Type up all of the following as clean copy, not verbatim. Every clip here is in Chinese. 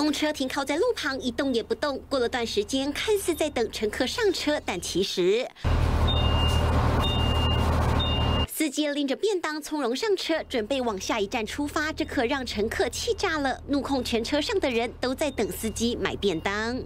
公车停靠在路旁，一动也不动。过了段时间，看似在等乘客上车，但其实司机拎着便当从容上车，准备往下一站出发。这可让乘客气炸了，怒控全车上的人都在等司机买便当。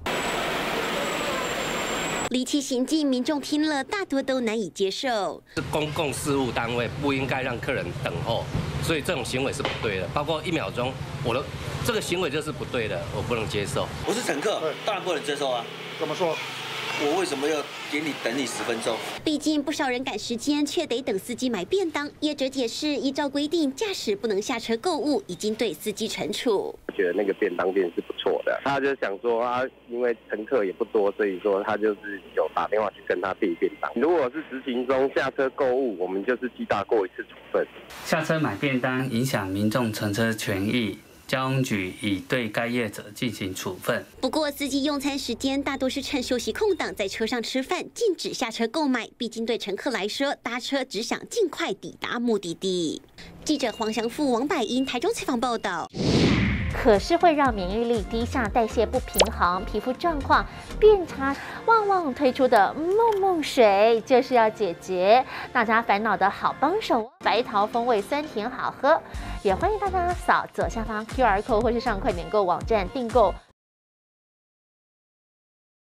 离奇行径，民众听了大多都难以接受。 是公共事务单位，不应该让客人等候，所以这种行为是不对的。包括1秒钟，这个行为就是不对的，我不能接受。 我是乘客，当然不能接受啊。 怎么说？ 我为什么要等你10分钟？ 毕竟不少人赶时间，却得等司机买便当。业者解释，依照规定，驾驶不能下车购物，已经对司机惩处。 觉得那个便当店是不错的，他就想说因为乘客也不多，所以说他就是有打电话去跟他订便当。如果是执行中下车购物，我们就是记大过1次处分。 下车买便当影响民众乘车权益。交通局已对该业者进行处分。 不过，司机用餐时间大多是趁休息空档在车上吃饭，禁止下车购买。毕竟对乘客来说，搭车只想尽快抵达目的地。记者黄祥富、王百英台中采访报道。 可是会让免疫力低下、代谢不平衡、皮肤状况变差。旺旺推出的梦梦水就是要解决大家烦恼的好帮手，白桃风味酸甜好喝。也欢迎大家扫左下方 QR code 或是上快点购网站订购